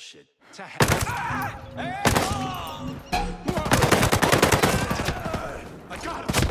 bullshit. To hell. I got him!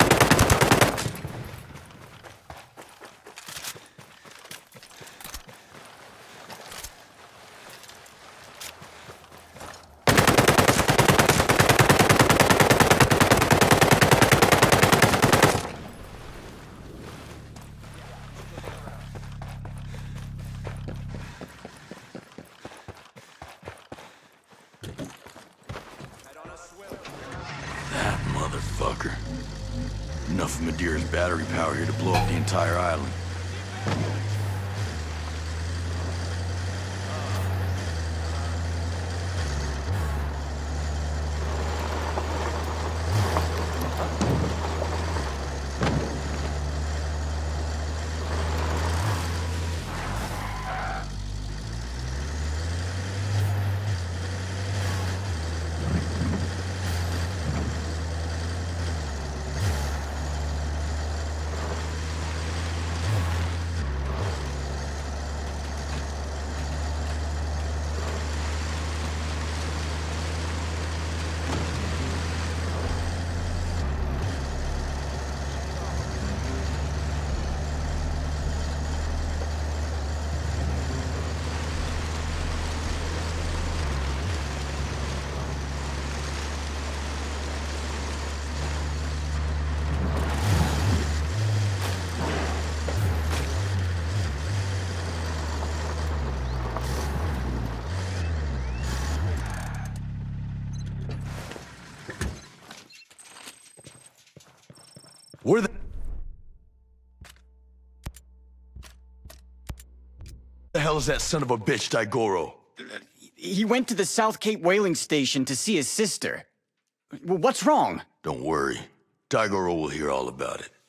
That motherfucker. Enough of Madeira's battery power here to blow up the entire island. Where the hell is that son of a bitch, Daigoro? He went to the South Cape whaling station to see his sister. What's wrong? Don't worry. Daigoro will hear all about it.